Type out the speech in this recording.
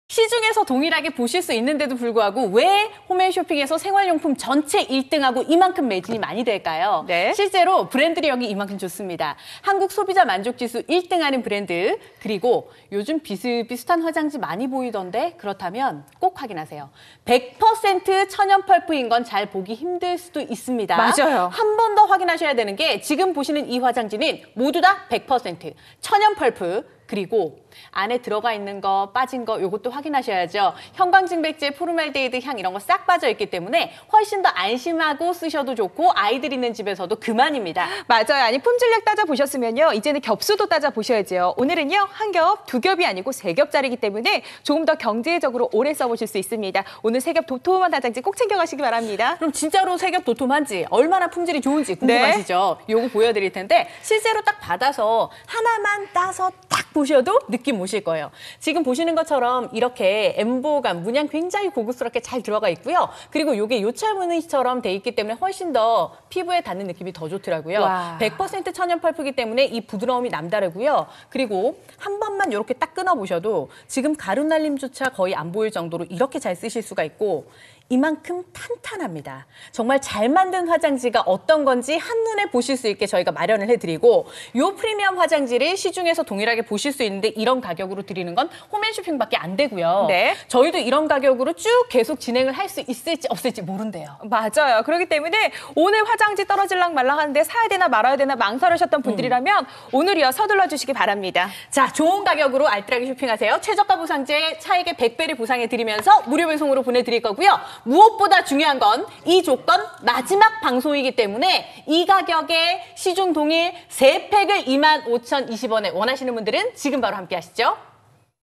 시중에서 동일하게 보실 수 있는데도 불구하고 왜 홈앤쇼핑에서 생활용품 전체 1등하고 이만큼 매진이 많이 될까요? 네. 실제로 브랜드력이 이만큼 좋습니다. 한국 소비자 만족지수 1등하는 브랜드, 그리고 요즘 비슷비슷한 화장지 많이 보이던데 그렇다면 꼭 확인하세요. 100% 천연 펄프인 건 잘 보기 힘들 수도 있습니다. 맞아요. 한 번 더 확인하셔야 되는 게 지금 보시는 이 화장지는 모두 다 100% 천연 펄프, 그리고 안에 들어가 있는 거, 빠진 거 요것도 확인하셔야죠. 형광증백제, 포르말데히드 향 이런 거 싹 빠져있기 때문에 훨씬 더 안심하고 쓰셔도 좋고 아이들 있는 집에서도 그만입니다. 맞아요. 아니 품질력 따져보셨으면요. 이제는 겹수도 따져보셔야죠. 오늘은요. 한 겹, 두 겹이 아니고 세 겹짜리기 때문에 조금 더 경제적으로 오래 써보실 수 있습니다. 오늘 세 겹 도톰한 화장지 꼭 챙겨가시기 바랍니다. 그럼 진짜로 세 겹 도톰한지 얼마나 품질이 좋은지 궁금하시죠? 요거 보여드릴 텐데 실제로 딱 받아서 하나만 따서 딱 보셔도 느낌 오실 거예요. 지금 보시는 것처럼 이렇게 엠보감, 문양 굉장히 고급스럽게 잘 들어가 있고요. 그리고 이게 요철무늬처럼 돼 있기 때문에 훨씬 더 피부에 닿는 느낌이 더 좋더라고요. 와. 100% 천연 펄프이기 때문에 이 부드러움이 남다르고요. 그리고 한 번만 이렇게 딱 끊어보셔도 지금 가루 날림조차 거의 안 보일 정도로 이렇게 잘 쓰실 수가 있고 이만큼 탄탄합니다. 정말 잘 만든 화장지가 어떤 건지 한눈에 보실 수 있게 저희가 마련을 해드리고 이 프리미엄 화장지를 시중에서 동일하게 보실 수 있는데 이런 가격으로 드리는 건 홈앤쇼핑밖에 안 되고요. 네. 저희도 이런 가격으로 쭉 계속 진행을 할 수 있을지 없을지 모른대요. 맞아요. 그렇기 때문에 오늘 화장지 떨어질랑 말랑 하는데 사야 되나 말아야 되나 망설이셨던 분들이라면 오늘이요 서둘러 주시기 바랍니다. 자, 좋은 가격으로 알뜰하게 쇼핑하세요. 최저가 보상제 차액의 100배를 보상해드리면서 무료 배송으로 보내드릴 거고요. 무엇보다 중요한 건 이 조건 마지막 방송이기 때문에 이 가격에 시중 동일 3팩을 25,020원에 원하시는 분들은 지금 바로 함께 하시죠.